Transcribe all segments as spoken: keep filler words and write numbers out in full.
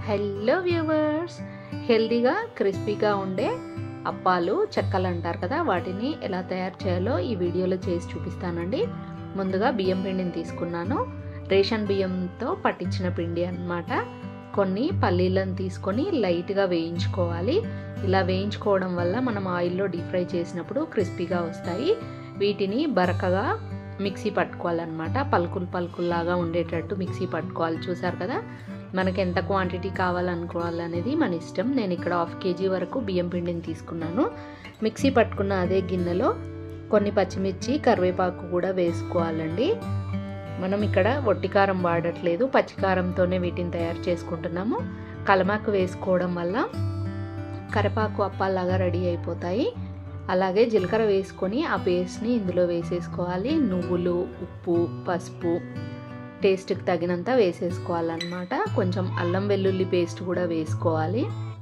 Hello viewers, హెల్దీగా క్రిస్పీగా ఉండే అప్పాలు చెక్కలు అంటారు కదా, వాటిని ఎలా తయారు చేయాలో ఈ వీడియోలో చేసి చూపిస్తానండి. ముందుగా బియ్యం పిండిని తీసుకున్నాను. రేషన్ బియ్యంతో పట్టించిన పిండి అన్నమాట. కొన్ని పల్లీలను తీసుకొని లైట్గా వేయించుకోవాలి. ఇలా వేయించుకోవడం వల్ల మనం ఆయిల్లో డీప్ ఫ్రై చేసినప్పుడు క్రిస్పీగా వస్తాయి. వీటిని బరకగా మిక్సీ పట్టుకోవాలన్నమాట. పలుకులు పలుకుల్లాగా ఉండేటట్టు మిక్సీ పట్టుకోవాలి. చూసారు కదా, మనకి ఎంత క్వాంటిటీ కావాలనుకోవాలనేది మన ఇష్టం. నేను ఇక్కడ హాఫ్ కేజీ వరకు బియ్యం పిండిని తీసుకున్నాను. మిక్సీ పట్టుకున్న అదే గిన్నెలో కొన్ని పచ్చిమిర్చి, కరివేపాకు కూడా వేసుకోవాలండి. మనం ఇక్కడ వట్టికారం వాడట్లేదు, పచ్చికారంతోనే వీటిని తయారు చేసుకుంటున్నాము. కలమాకు వేసుకోవడం వల్ల కరివేపాకు అప్పాలాగా రెడీ అయిపోతాయి. అలాగే జీలకర్ర వేసుకొని ఆ పేస్ట్ని ఇందులో వేసేసుకోవాలి. నువ్వులు, ఉప్పు, పసుపు టేస్ట్కి తగినంత వేసేసుకోవాలన్నమాట. కొంచెం అల్లం వెల్లుల్లి పేస్ట్ కూడా వేసుకోవాలి.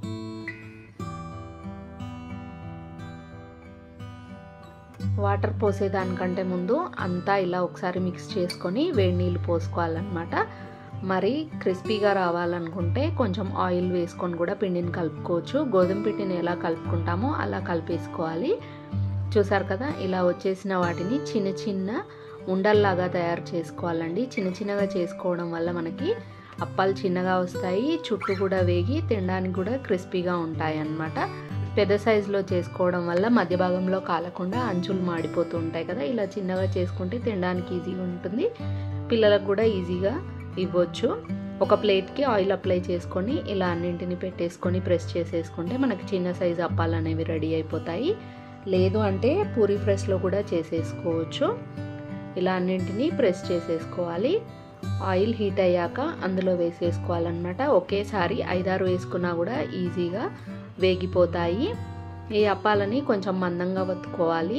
వాటర్ పోసేదానికంటే ముందు అంతా ఇలా ఒకసారి మిక్స్ చేసుకొని వేడి నీళ్ళు పోసుకోవాలన్నమాట. మరి క్రిస్పీగా రావాలనుకుంటే కొంచెం ఆయిల్ వేసుకొని కూడా పిండిని కలుపుకోవచ్చు. గోధుమ పిండిని ఎలా కలుపుకుంటామో అలా కలిపేసుకోవాలి. చూసారు కదా, ఇలా వచ్చేసిన వాటిని చిన్న చిన్న ఉండల్లాగా తయారు చేసుకోవాలండి. చిన్న చిన్నగా చేసుకోవడం వల్ల మనకి అప్పాలు చిన్నగా వస్తాయి, చుట్టూ కూడా వేగి తినడానికి కూడా క్రిస్పీగా ఉంటాయి అన్నమాట. పెద్ద సైజులో చేసుకోవడం వల్ల మధ్య భాగంలో కాలకుండా అంచులు మాడిపోతూ ఉంటాయి కదా. ఇలా చిన్నగా చేసుకుంటే తినడానికి ఈజీగా ఉంటుంది, పిల్లలకు కూడా ఈజీగా ఇవ్వచ్చు. ఒక ప్లేట్కి ఆయిల్ అప్లై చేసుకొని ఇలా అన్నింటిని పెట్టేసుకొని ప్రెస్ చేసేసుకుంటే మనకి చిన్న సైజు అప్పాలు అనేవి రెడీ అయిపోతాయి. లేదు అంటే పూరీ ప్రెస్లో కూడా చేసేసుకోవచ్చు. ఇలా అన్నింటినీ ప్రెస్ చేసేసుకోవాలి. ఆయిల్ హీట్ అయ్యాక అందులో వేసేసుకోవాలన్నమాట. ఒకేసారి ఐదారు వేసుకున్నా కూడా ఈజీగా వేగిపోతాయి. ఈ అప్పాలని కొంచెం మందంగా వత్తుకోవాలి.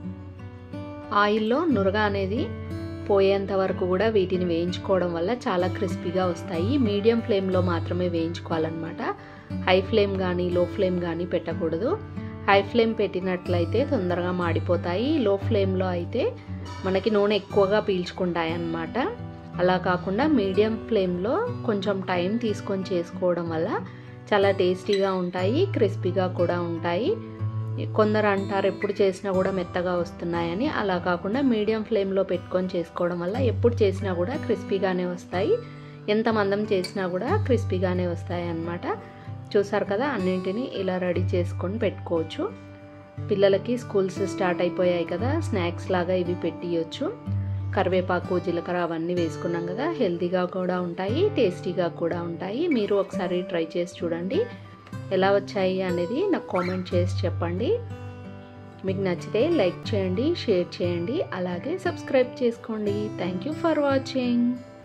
ఆయిల్లో నురగ అనేది పోయేంత వరకు కూడా వీటిని వేయించుకోవడం వల్ల చాలా క్రిస్పీగా వస్తాయి. మీడియం ఫ్లేమ్లో మాత్రమే వేయించుకోవాలన్నమాట. హై ఫ్లేమ్ కానీ లో ఫ్లేమ్ కానీ పెట్టకూడదు. హై ఫ్లేమ్ పెట్టినట్లయితే తొందరగా మాడిపోతాయి. లో ఫ్లేమ్లో అయితే మనకి నూనె ఎక్కువగా పీల్చుకుంటాయి అన్నమాట. అలా కాకుండా మీడియం ఫ్లేమ్లో కొంచెం టైం తీసుకొని చేసుకోవడం వల్ల చాలా టేస్టీగా ఉంటాయి, క్రిస్పీగా కూడా ఉంటాయి. కొందరు అంటారు ఎప్పుడు చేసినా కూడా మెత్తగా వస్తున్నాయని. అలా కాకుండా మీడియం ఫ్లేమ్లో పెట్టుకొని చేసుకోవడం వల్ల ఎప్పుడు చేసినా కూడా క్రిస్పీగానే వస్తాయి. ఎంత మందం చేసినా కూడా క్రిస్పీగానే వస్తాయి అన్నమాట. చూసారు కదా, అన్నింటినీ ఇలా రెడీ చేసుకొని పెట్టుకోవచ్చు. పిల్లలకి స్కూల్స్ స్టార్ట్ అయిపోయాయి కదా, స్నాక్స్ లాగా ఇవి పెట్టియచ్చు. కరివేపాకు, జీలకర్ర అవన్నీ వేసుకున్నాం కదా, హెల్తీగా కూడా ఉంటాయి, టేస్టీగా కూడా ఉంటాయి. మీరు ఒకసారి ట్రై చేసి చూడండి. ఎలా వచ్చాయి అనేది నాకు కామెంట్ చేసి చెప్పండి. మీకు నచ్చితే లైక్ చేయండి, షేర్ చేయండి, అలాగే సబ్స్క్రైబ్ చేసుకోండి. Thank you for watching.